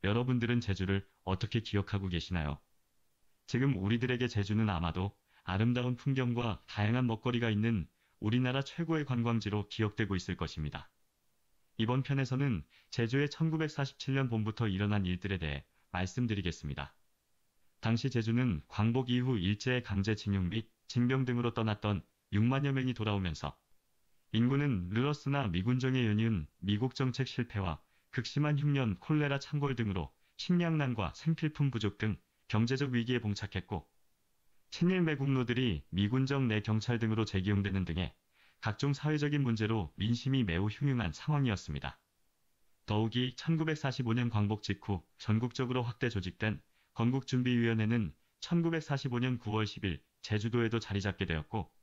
여러분들은 제주를 어떻게 기억하고 계시나요? 지금 우리들에게 제주는 아마도 아름다운 풍경과 다양한 먹거리가 있는 우리나라 최고의 관광지로 기억되고 있을 것입니다. 이번 편에서는 제주의 1947년 봄부터 일어난 일들에 대해 말씀드리겠습니다. 당시 제주는 광복 이후 일제의 강제징용 및 징병 등으로 떠났던 6만여 명이 돌아오면서 인구는 늘었으나 미군정의 연이은 미국 정책 실패와 극심한 흉년, 콜레라 창궐 등으로 식량난과 생필품 부족 등 경제적 위기에 봉착했고, 친일 매국노들이 미군정 내 경찰 등으로 재기용되는 등의 각종 사회적인 문제로 민심이 매우 흉흉한 상황이었습니다. 더욱이 1945년 광복 직후 전국적으로 확대 조직된 건국준비위원회는 1945년 9월 10일 제주도에도 자리 잡게 되었고,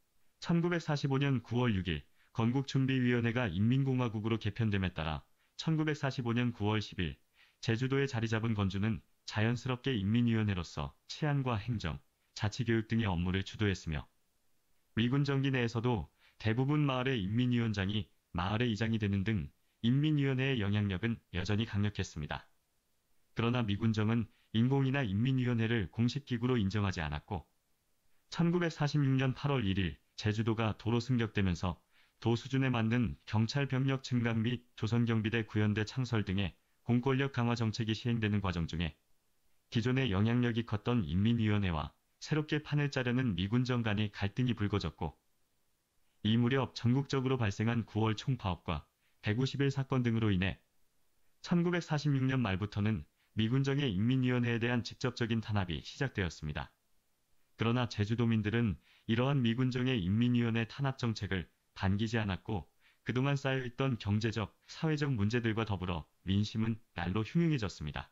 1945년 9월 6일 건국준비위원회가 인민공화국으로 개편됨에 따라 1945년 9월 10일 제주도에 자리 잡은 건주는 자연스럽게 인민위원회로서 치안과 행정, 자치교육 등의 업무를 주도했으며, 미군 정기 내에서도 대부분 마을의 인민위원장이 마을의 이장이 되는 등 인민위원회의 영향력은 여전히 강력했습니다. 그러나 미군정은 인공위나 인민위원회를 공식 기구로 인정하지 않았고, 1946년 8월 1일 제주도가 도로 승격되면서 도 수준에 맞는 경찰 병력 증강 및 조선경비대 구연대 창설 등의 공권력 강화 정책이 시행되는 과정 중에 기존의 영향력이 컸던 인민위원회와 새롭게 판을 짜려는 미군정 간의 갈등이 불거졌고, 이 무렵 전국적으로 발생한 9월 총파업과 150일 사건 등으로 인해 1946년 말부터는 미군정의 인민위원회에 대한 직접적인 탄압이 시작되었습니다. 그러나 제주도민들은 이러한 미군정의 인민위원회 탄압 정책을 반기지 않았고, 그동안 쌓여있던 경제적, 사회적 문제들과 더불어 민심은 날로 흉흉해졌습니다.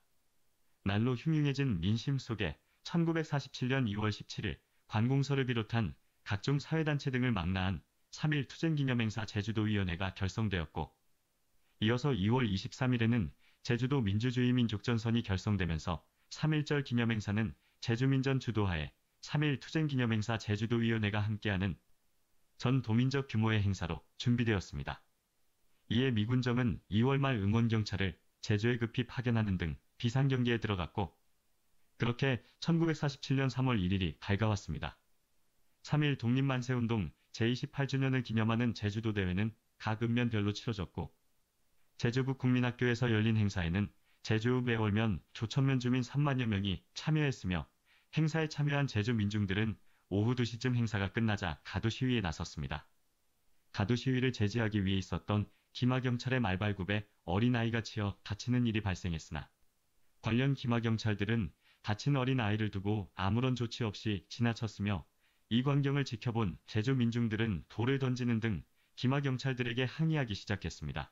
날로 흉흉해진 민심 속에 1947년 2월 17일 관공서를 비롯한 각종 사회단체 등을 망라한 3.1 투쟁기념행사 제주도위원회가 결성되었고, 이어서 2월 23일에는 제주도 민주주의 민족전선이 결성되면서 3.1절 기념행사는 제주민전 주도하에 3.1 투쟁기념행사 제주도위원회가 함께하는 전 도민적 규모의 행사로 준비되었습니다. 이에 미군정은 2월 말 응원경찰을 제주에 급히 파견하는 등 비상경기에 들어갔고, 그렇게 1947년 3월 1일이 밝아왔습니다. 3.1 독립만세운동 제28주년을 기념하는 제주도 대회는 각 읍면별로 치러졌고, 제주북 국민학교에서 열린 행사에는 제주읍 애월면, 조천면 주민 3만여 명이 참여했으며, 행사에 참여한 제주 민중들은 오후 2시쯤 행사가 끝나자 가두 시위에 나섰습니다. 가두 시위를 제지하기 위해 있었던 기마경찰의 말발굽에 어린아이가 치여 다치는 일이 발생했으나, 관련 기마경찰들은 다친 어린아이를 두고 아무런 조치 없이 지나쳤으며, 이 광경을 지켜본 제주 민중들은 돌을 던지는 등 기마경찰들에게 항의하기 시작했습니다.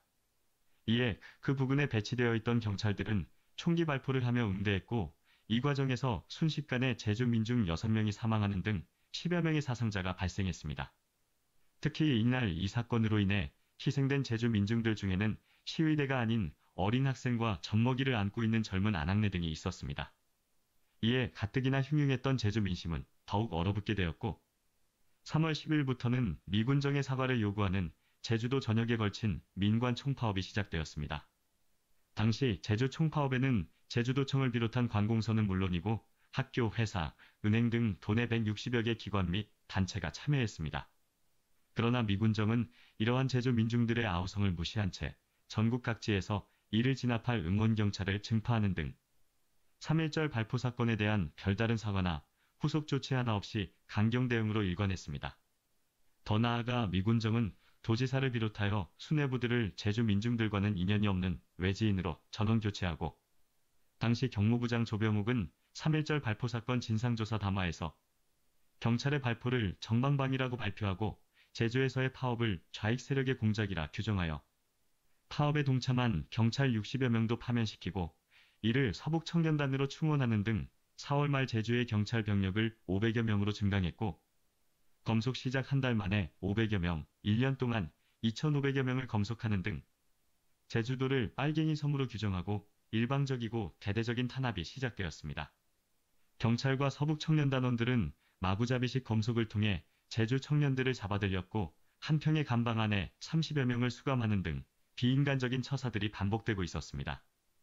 이에 그 부근에 배치되어 있던 경찰들은 총기 발포를 하며 응대했고, 이 과정에서 순식간에 제주 민중 6명이 사망하는 등 10여 명의 사상자가 발생했습니다. 특히 이날 이 사건으로 인해 희생된 제주 민중들 중에는 시위대가 아닌 어린 학생과 젖먹이를 안고 있는 젊은 아낙네 등이 있었습니다. 이에 가뜩이나 흉흉했던 제주 민심은 더욱 얼어붙게 되었고, 3월 10일부터는 미군정의 사과를 요구하는 제주도 전역에 걸친 민관 총파업이 시작되었습니다. 당시 제주 총파업에는 제주도청을 비롯한 관공서는 물론이고 학교, 회사, 은행 등 도내 160여 개 기관 및 단체가 참여했습니다. 그러나 미군정은 이러한 제주 민중들의 아우성을 무시한 채 전국 각지에서 이를 진압할 응원경찰을 증파하는 등 3.1절 발포 사건에 대한 별다른 사과나 후속 조치 하나 없이 강경 대응으로 일관했습니다. 더 나아가 미군정은 도지사를 비롯하여 수뇌부들을 제주 민중들과는 인연이 없는 외지인으로 전원 교체하고, 당시 경무부장 조병욱은 3.1절 발포 사건 진상조사 담화에서 경찰의 발포를 정방방이라고 발표하고 제주에서의 파업을 좌익 세력의 공작이라 규정하여 파업에 동참한 경찰 60여 명도 파면시키고, 이를 서북청년단으로 충원하는 등 4월 말 제주의 경찰 병력을 500여 명으로 증강했고, 검속 시작 한 달 만에 500여 명, 1년 동안 2,500여 명을 검속하는 등 제주도를 빨갱이 섬으로 규정하고 일방적이고 대대적인 탄압이 시작되었습니다. 경찰과 서북청년단원들은 마구잡이식 검속을 통해 제주 청년들을 잡아들였고, 한평의 감방 안에 30여 명을 수감하는 등 비인간적인 처사들이 반복되고 있었습니다.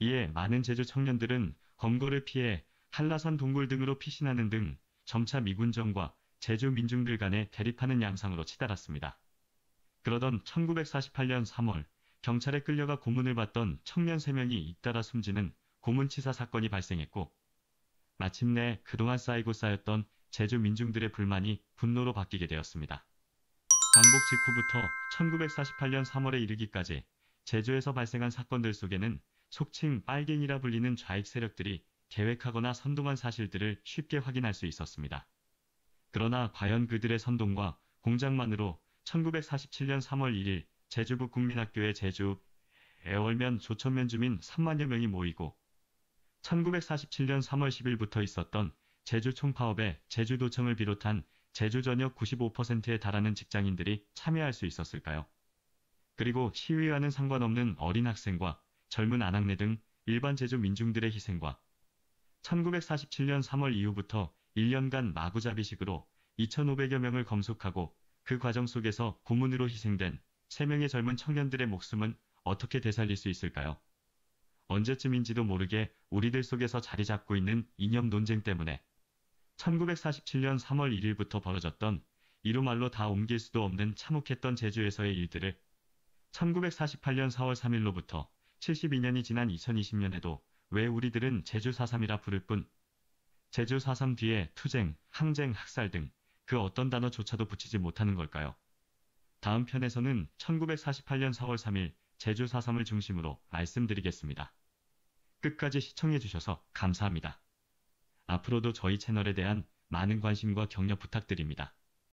이에 많은 제주 청년들은 검거를 피해 한라산 동굴 등으로 피신하는 등 점차 미군정과 제주 민중들 간에 대립하는 양상으로 치달았습니다. 그러던 1948년 3월 경찰에 끌려가 고문을 받던 청년 3명이 잇따라 숨지는 고문치사 사건이 발생했고 마침내 그동안 쌓이고 쌓였던 제주 민중들의 불만이 분노로 바뀌게 되었습니다. 광복 직후부터 1948년 3월에 이르기까지 제주에서 발생한 사건들 속에는 속칭 빨갱이라 불리는 좌익 세력들이 계획하거나 선동한 사실들을 쉽게 확인할 수 있었습니다. 그러나 과연 그들의 선동과 공작만으로 1947년 3월 1일 제주북 국민학교에 제주 애월면 조천면 주민 3만여 명이 모이고 1947년 3월 10일부터 있었던 제주 총파업에 제주도청을 비롯한 제주 전역 95%에 달하는 직장인들이 참여할 수 있었을까요? 그리고 시위와는 상관없는 어린 학생과 젊은 아낙네 등 일반 제주 민중들의 희생과 1947년 3월 이후부터 1년간 마구잡이식으로 2,500여 명을 검속하고 그 과정 속에서 고문으로 희생된 3명의 젊은 청년들의 목숨은 어떻게 되살릴 수 있을까요? 언제쯤인지도 모르게 우리들 속에서 자리 잡고 있는 이념 논쟁 때문에 1947년 3월 1일부터 벌어졌던 이루말로 다 옮길 수도 없는 참혹했던 제주에서의 일들을 1948년 4월 3일로부터 72년이 지난 2020년에도 왜 우리들은 제주 4.3이라 부를 뿐 제주 4.3 뒤에 투쟁, 항쟁, 학살 등 그 어떤 단어조차도 붙이지 못하는 걸까요? 다음 편에서는 1948년 4월 3일 제주 4.3을 중심으로 말씀드리겠습니다. 끝까지 시청해주셔서 감사합니다. 앞으로도 저희 채널에 대한 많은 관심과 격려 부탁드립니다.